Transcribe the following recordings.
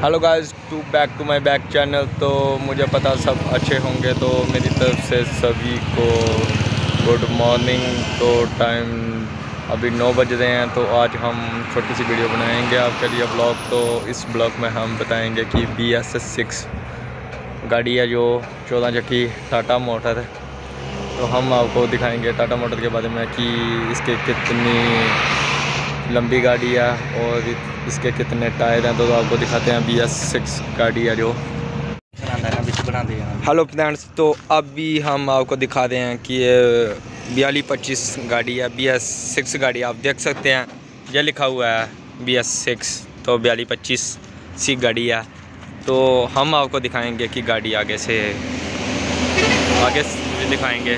Hello guys, back to my back channel. तो मुझे पता सब अच्छे होंगे, तो मेरी तरफ से सभी को गुड मॉर्निंग। तो टाइम अभी 9 बज रहे हैं। तो आज हम छोटी सी वीडियो बनाएंगे आपके लिए ब्लॉग। तो इस ब्लॉग में हम बताएंगे कि BS 6 गाड़ी है जो 14 चक्की टाटा मोटर। तो हम आपको दिखाएंगे टाटा मोटर के बारे में कि इसके कितनी लंबी गाड़ी है और इसके कितने टायर हैं। तो आपको दिखाते हैं BS 6 गाड़ी है जो। हेलो फ्रेंड्स, तो अभी हम आपको दिखा रहे हैं कि ये 4225 गाड़ी है, BS 6 गाड़ी। आप देख सकते हैं ये लिखा हुआ है BS 6, तो 4225 सी गाड़ी है। तो हम आपको दिखाएंगे कि गाड़ी आगे से दिखाएंगे।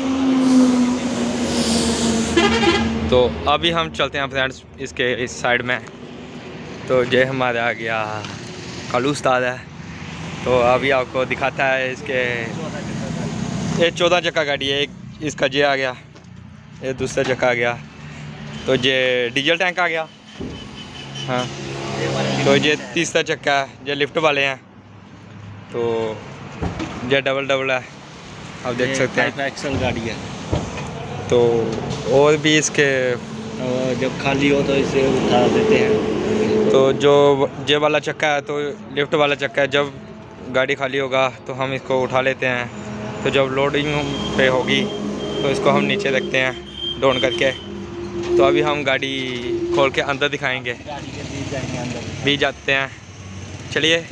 तो अभी हम चलते हैं फ्रेंड्स इसके इस साइड में। तो ये हमारा आ गया कालू उस्ताद है। तो अभी आपको दिखाता है इसके। ये 14 चक्का गाड़ी है। एक इसका जे आ गया, ये दूसरा चक्का आ गया। तो ये डीजल टैंक आ गया। हाँ, तो ये तीसरा चक्का है, ये लिफ्ट वाले हैं। तो ये डबल है, आप देख सकते हैं। एक्सल गाड़ी है। तो और भी इसके जब खाली हो तो इसे उठा देते हैं। तो जो जे वाला चक्का है तो लिफ्ट वाला चक्का है। जब गाड़ी खाली होगा तो हम इसको उठा लेते हैं। तो जब लोडिंग पे होगी तो इसको हम नीचे रखते हैं डाउन करके। तो अभी हम गाड़ी खोल के अंदर दिखाएंगे। भी जाते हैं, चलिए।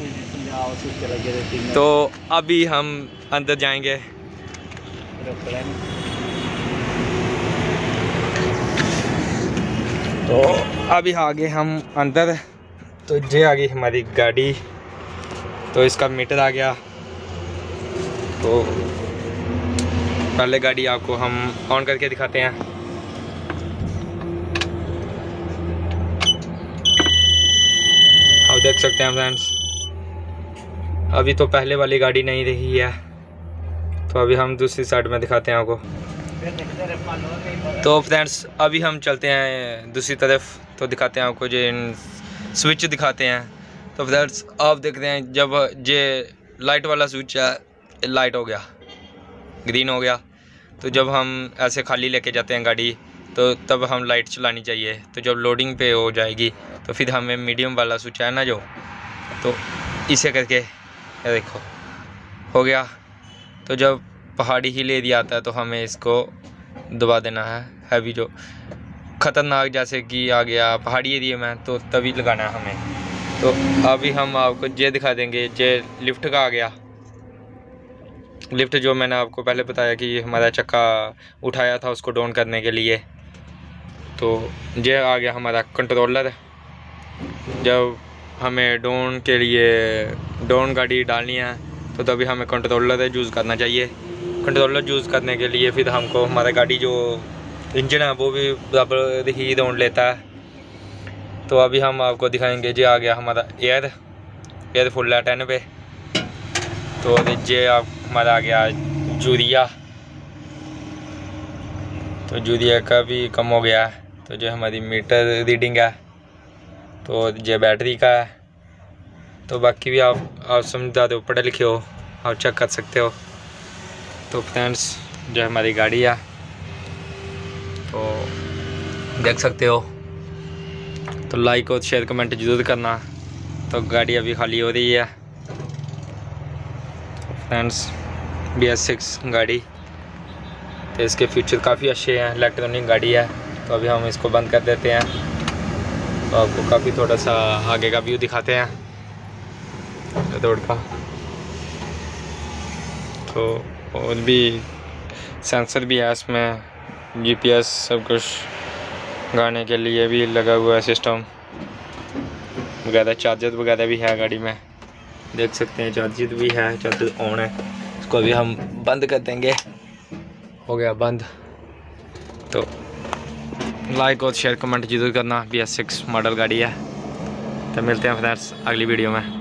तो अभी हम अंदर जाएंगे। तो अभी आगे हम अंदर। तो ये आ गई हमारी गाड़ी। तो इसका मीटर आ गया। तो पहले गाड़ी आपको हम ऑन करके दिखाते हैं। आप देख सकते हैं फ्रेंड्स, अभी तो पहले वाली गाड़ी नहीं रही है। तो अभी हम दूसरी साइड में दिखाते हैं आपको। तो फ्रेंड्स अभी हम चलते हैं दूसरी तरफ। तो दिखाते हैं आपको, जो स्विच दिखाते हैं। तो फ्रेंड्स आप देख रहे हैं, जब ये लाइट वाला स्विच है, लाइट हो गया, ग्रीन हो गया। तो जब हम ऐसे खाली लेके जाते हैं गाड़ी, तो तब हम लाइट चलानी चाहिए। तो जब लोडिंग पे हो जाएगी तो फिर हमें मीडियम वाला स्विच है ना जो, तो इसे करके ये देखो हो गया। तो जब पहाड़ी हिल एरिया आता है तो हमें इसको दबा देना है। हैवी जो ख़तरनाक जैसे कि आ गया पहाड़ी एरिया में, तो तभी लगाना है हमें। तो अभी हम आपको ये दिखा देंगे। ये लिफ्ट का आ गया। लिफ्ट जो मैंने आपको पहले बताया कि हमारा चक्का उठाया था उसको डाउन करने के लिए। तो ये आ गया हमारा कंट्रोलर। जब हमें डाउन के लिए डाउन गाड़ी डालनी है तो तभी हमें कंट्रोलर यूज़ करना चाहिए। कंट्रोलर यूज़ करने के लिए फिर हमको हमारा गाड़ी जो इंजन है वो भी बराबर ही डाउन लेता है। तो अभी हम आपको दिखाएंगे। ये आ गया हमारा एयर फुल है 10 पे। तो ये हमारा आ गया जूरिया। तो जूरिया का भी कम हो गया है। तो जो हमारी मीटर रीडिंग है, तो ये बैटरी का है। तो बाकी भी आप समझदार हो, पढ़े लिखे हो, आप चेक कर सकते हो। तो फ्रेंड्स जो हमारी गाड़ी है तो देख सकते हो। तो लाइक और शेयर कमेंट ज़रूर करना। तो गाड़ी अभी खाली हो रही है। तो फ्रेंड्स BS 6 गाड़ी, तो इसके फीचर काफ़ी अच्छे हैं। इलेक्ट्रॉनिक गाड़ी है। तो अभी हम इसको बंद कर देते हैं। तो आपको काफ़ी थोड़ा सा आगे का व्यू दिखाते हैं रोड का। तो और भी सेंसर भी है इसमें, GPS सब कुछ गाने के लिए भी लगा हुआ है सिस्टम वगैरह। चार्जर वगैरह भी है गाड़ी में, देख सकते हैं। चार्जर भी है, चार्जर ऑन है। इसको अभी हम बंद कर देंगे। हो गया बंद। तो लाइक और शेयर कमेंट जरूर करना। BS 6 मॉडल गाड़ी है। तो मिलते हैं फ्रेंड्स अगली वीडियो में।